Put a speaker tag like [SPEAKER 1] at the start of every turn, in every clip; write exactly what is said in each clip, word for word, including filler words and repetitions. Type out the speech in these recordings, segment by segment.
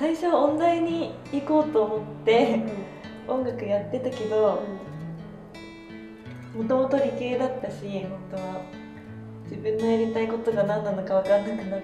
[SPEAKER 1] 最初は音大に行こうと思って音楽やってたけど、もともと理系だったし、本当は自分のやりたいことが何なのか分かんなくなって、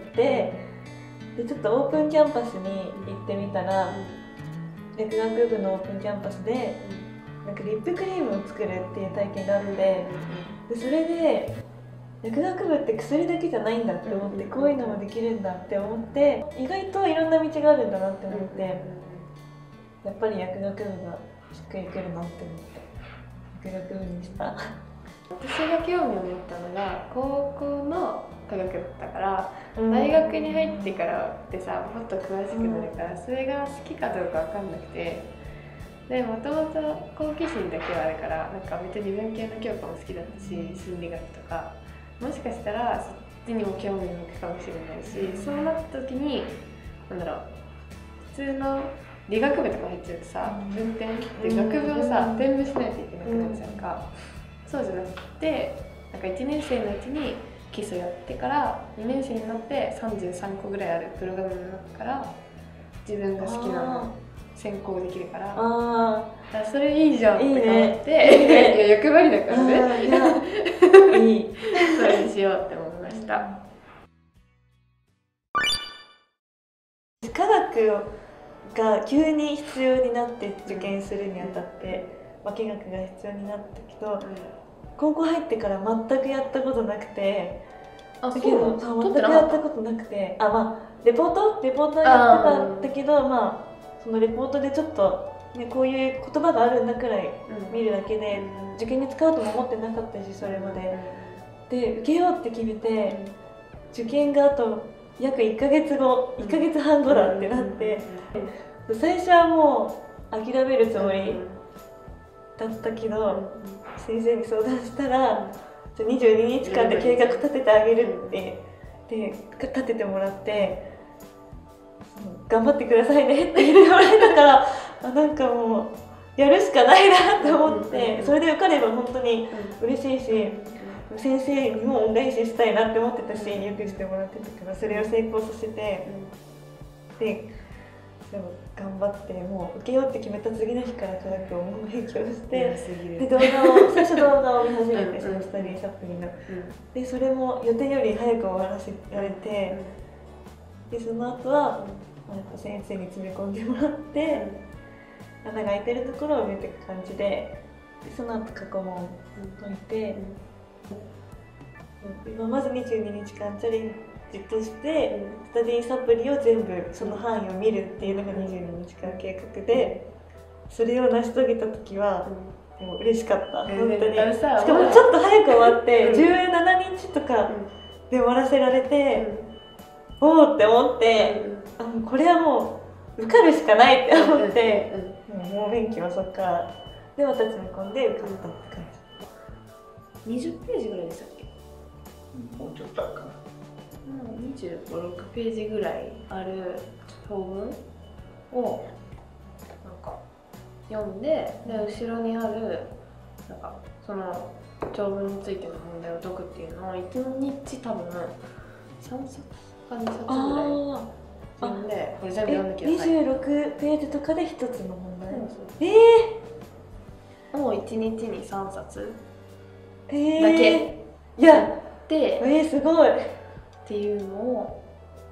[SPEAKER 1] でちょっとオープンキャンパスに行ってみたら、薬学部のオープンキャンパスでなんかリップクリームを作るっていう体験があって、でそれで薬学部って薬だけじゃないんだって思って、こういうのもできるんだって思って、意外といろんな道があるんだなって思って、やっぱり薬学部がしっくりくるなって思って薬学部にした。
[SPEAKER 2] 私が興味を持ったのが高校の科学だったから、うん、大学に入ってからってさ、もっと詳しくなるから、うん、それが好きかどうか分かんなくて、でもともと好奇心だけはあるから、なんか別に文系の教科も好きだったし、心理学とかもしかしたらそっちにも興味を持つかもしれないし、そうなった時になんだろう、普通の理学部とか入っちゃうとさ、分転って学部をさ転部しないといけなくなっちゃうか、そうじゃなくて、なんかいちねん生のうちに基礎やってからにねん生になってさんじゅうさんこぐらいあるプログラムの中から自分が好きなの専攻できるから、あだからそれいいじゃんって思って、いいね、いや欲張りだからね、いいそれにしようって思いました。
[SPEAKER 1] 科学が急に必要になって受験するにあたって化学が必要になったけど、うん、高校入ってから全くやったことなくて、あだけど全くやったことなくて、あまあレポートレポートやってたんだけど、まあそのレポートでちょっと、ね、こういう言葉があるんだくらい見るだけで、うん、受験に使うとも思ってなかったし、それまで、うん、で受けようって決めて、うん、受験があと約いっかげつご、いっかげつはんごだってなって、うん、最初はもう諦めるつもりだったけど、うん、先生に相談したらにじゅうににちかんで計画立ててあげるって、で立ててもらって、頑張ってくださいねって言ってもらえたから、あなんかもうやるしかないなって思って、それで受かれば本当に嬉しいし、先生にも恩返ししたいなって思ってたし、よくしてもらってたから、それを成功させて、ででも頑張って、もう受けようって決めた次の日から科学をもう勉強して、で動画を最初動画を見始めて、そのスタディサプリの、でそれも予定より早く終わらせられて、でその後は先生に詰め込んでもらって、穴が開いてるところを埋めていく感じで、でその後過去問を解いて、今まずにじゅうににちかんチャレンジとして、スタディサプリを全部その範囲を見るっていうのがにじゅうににちかん計画で、それを成し遂げた時はもう嬉しかった、本当に。しかもちょっと早く終わって、じゅうななにちとかで終わらせられて、おおって思って、あのこれはもう受かるしかないって思って、もう勉強はそっからでまた詰め込んで受かったって感
[SPEAKER 2] じ。にじゅっページぐらいでしたっけ？
[SPEAKER 3] もうちょっとあるかな。
[SPEAKER 2] にじゅうご、ろくページぐらいある長文をなんか読んで、で後ろにあるなんかその長文についての問題を解くっていうのをいちにち多分さんさつかにさつぐらい読んで、これ全部読んできなさい。
[SPEAKER 1] にじゅうろくページとかでひとつの問題、うん、え
[SPEAKER 2] ー、もういちにちにさんさつだけ、
[SPEAKER 1] えー、いや
[SPEAKER 2] で、
[SPEAKER 1] えー、すごい
[SPEAKER 2] っていうのを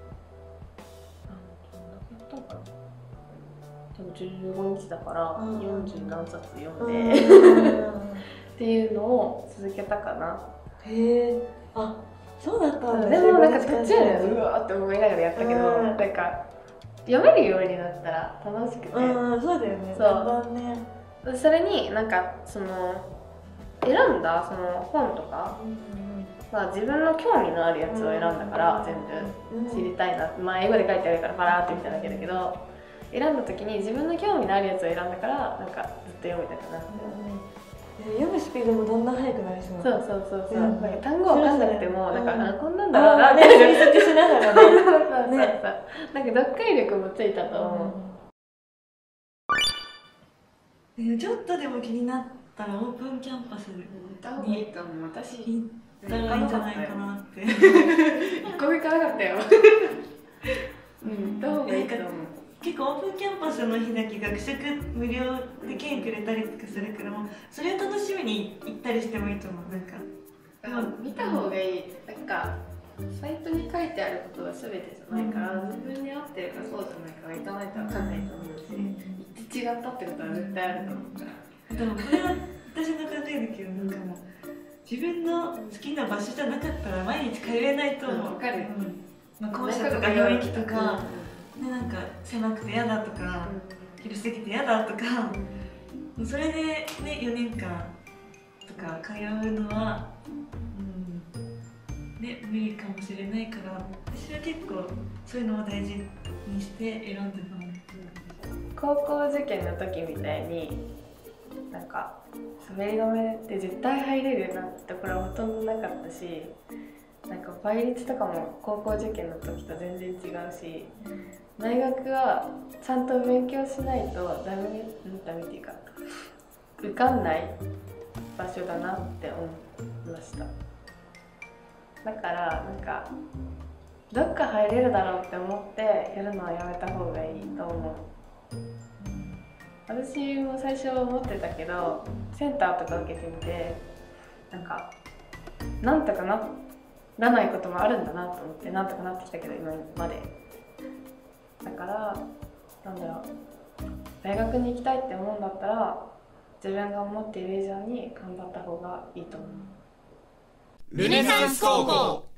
[SPEAKER 2] どんだけやったのかな、多分じゅうごにちだからよんじゅうなんさつ読んでっていうのを続けたかな。
[SPEAKER 1] へえ、あ、そうだったんだ。
[SPEAKER 2] でもなんか途中でうわーって思いながらやったけど、なんか読めるようになったら楽しくて、
[SPEAKER 1] うん、そうだよね。そうね。
[SPEAKER 2] それになんかその選んだその本とか、まあ自分の興味のあるやつを選んだから全部知りたいな、まあ英語で書いてあるからパラーって見ただけだけど、選んだ時に自分の興味のあるやつを選んだからなんかずっと読めたかなって。
[SPEAKER 1] 読むスピードもどんどん速くなりそう。
[SPEAKER 2] そうそうそうそう。なんか単語わかんなくてもなんかあこんなんだろうなって
[SPEAKER 1] 推測しながらね。
[SPEAKER 2] そうそうそう。なんか読解力もついたと思
[SPEAKER 1] う。ちょっとでも気になったらオープンキャンパスに
[SPEAKER 2] 行った方がいいと思う。私
[SPEAKER 1] 行ったらいいんじゃないかなって。
[SPEAKER 2] 一個も行かなかったよ。うん、行った方がいいと思う。
[SPEAKER 1] 結構オープンキャンパスの日だけ学食無料で券くれたりとかするからもうそれを楽しみに行ったりしてもいいと思う。なんか
[SPEAKER 2] 見た方がいい。なんかサイトに書いてあることが全てじゃないから、うん、自分に合ってるかそうじゃないかが行かないと分かんないと思うし、うん、行って違ったってことは絶対あると思うから。
[SPEAKER 1] でもこれは私の考えだけど、なんかもう自分の好きな場所じゃなかったら毎日通えないと思う。
[SPEAKER 2] 分かるよ、
[SPEAKER 1] うん、まあ、校舎とか雰囲気とか、うん、でなんか狭くて嫌だとか、うん、広すぎて嫌だとか、うん、それでねよねんかんとか通うのは、うんね、無理かもしれないから、私は結構そういうのを大事にして選んでたの。
[SPEAKER 2] 高校受験の時みたいになんか滑り止めって絶対入れるなんてところはほとんどなかったし、なんか倍率とかも高校受験の時と全然違うし、大学はちゃんと勉強しないとダメダメっていうか受かんない場所だなって思いました。だからなんかどっか入れるだろうって思ってやるのはやめた方がいいと思う。私も最初思ってたけどセンターとか受けてみてなんかなんとかならないこともあるんだなと思ってなんとかなってきたけど今まで。だからなんだろう、大学に行きたいって思うんだったら自分が思っている以上に頑張った方がいいと思う。
[SPEAKER 4] ルネサンス高校。